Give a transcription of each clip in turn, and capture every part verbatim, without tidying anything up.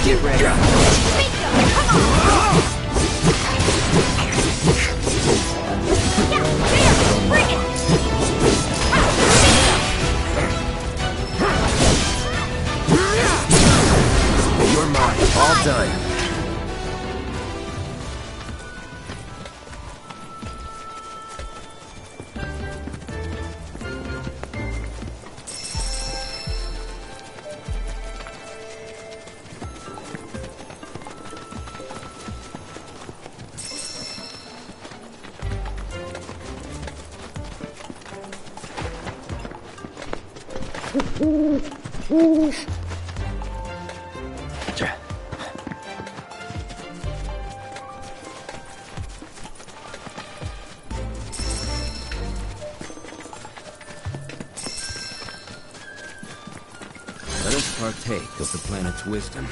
Get ready. You're mine. All done. Let us partake of the planet's wisdom.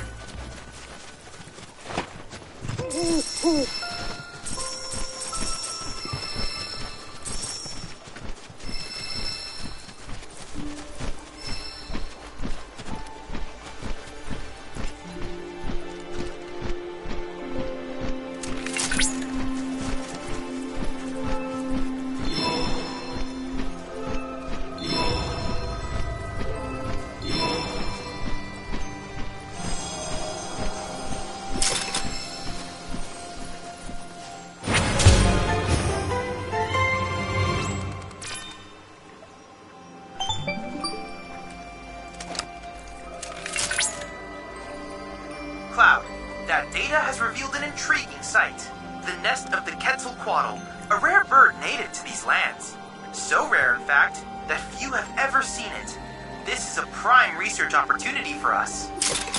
Cloud, that data has revealed an intriguing sight. The nest of the Quetzalcoatl, a rare bird native to these lands. So rare, in fact, that few have ever seen it. This is a prime research opportunity for us.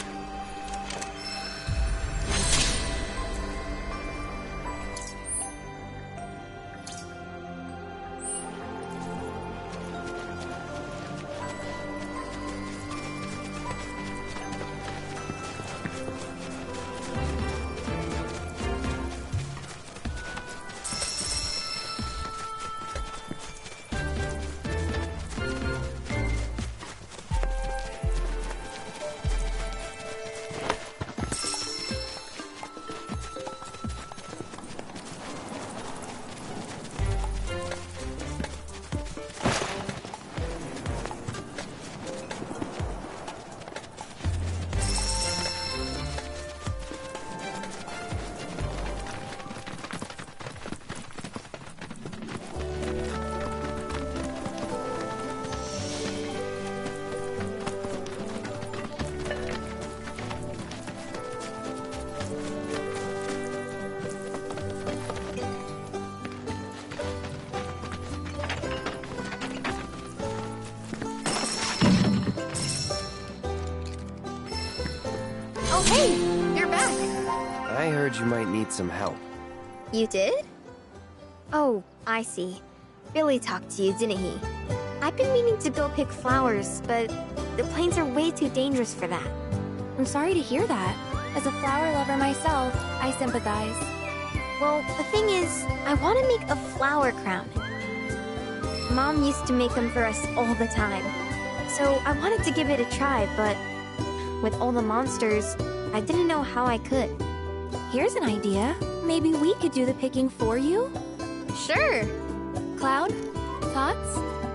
Oh, hey! You're back! I heard you might need some help. You did? Oh, I see. Billy talked to you, didn't he? I've been meaning to go pick flowers, but the plains are way too dangerous for that. I'm sorry to hear that. As a flower lover myself, I sympathize. Well, the thing is, I want to make a flower crown. Mom used to make them for us all the time. So I wanted to give it a try, but with all the monsters, I didn't know how I could. Here's an idea. Maybe we could do the picking for you? Sure! Cloud, thoughts?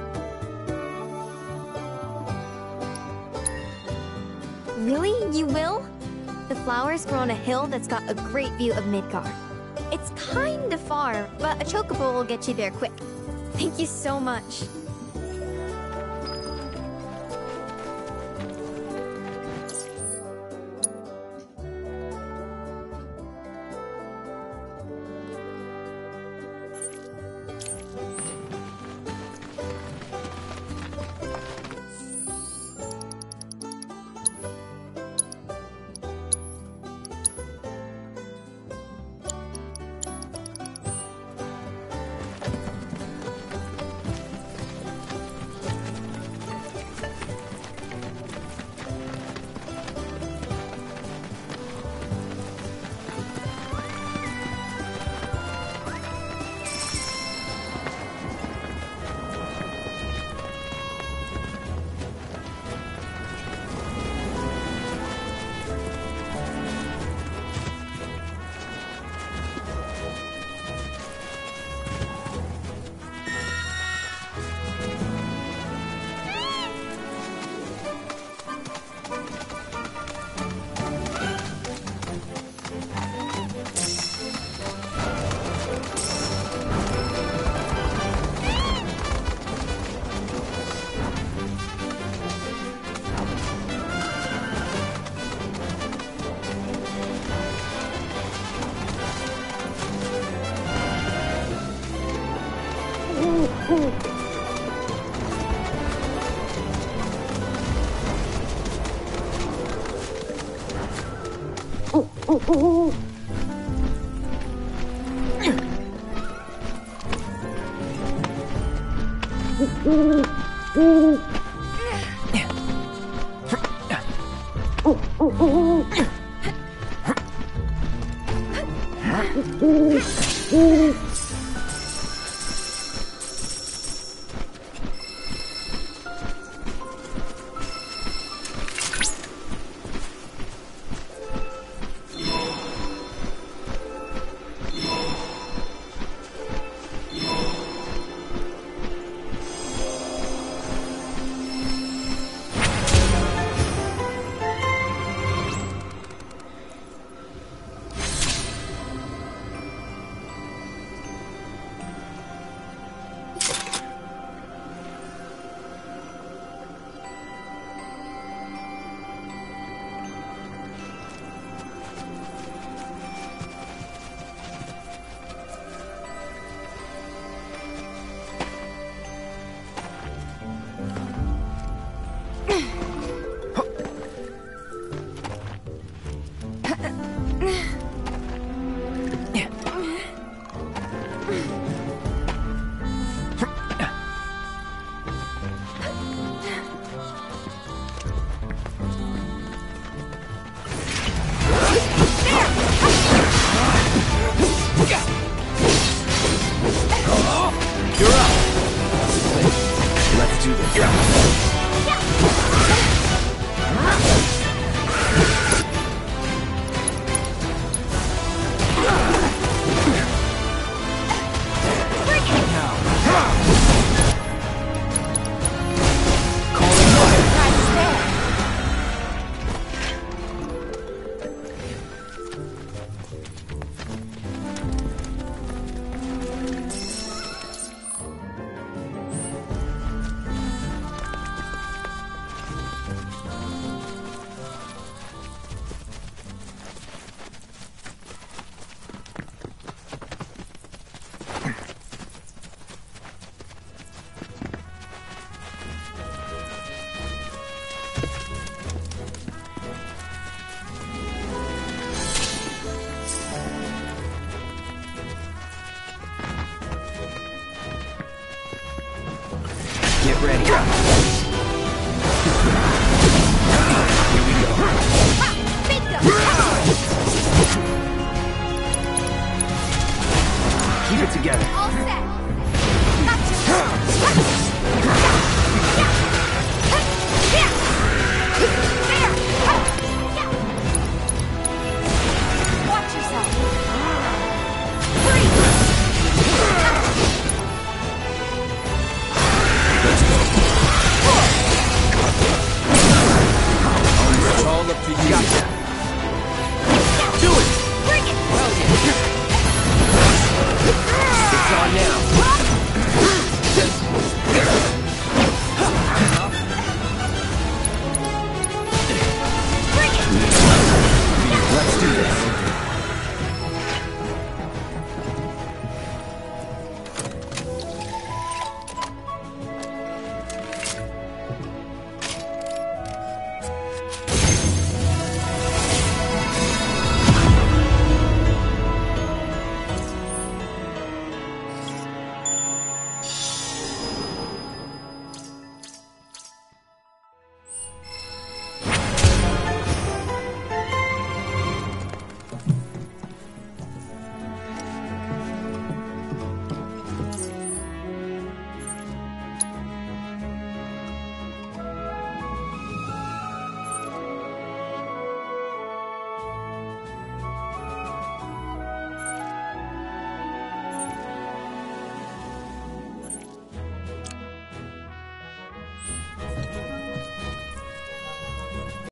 Really? You will? The flowers grow on a hill that's got a great view of Midgar. It's kinda far, but a chocobo will get you there quick. Thank you so much.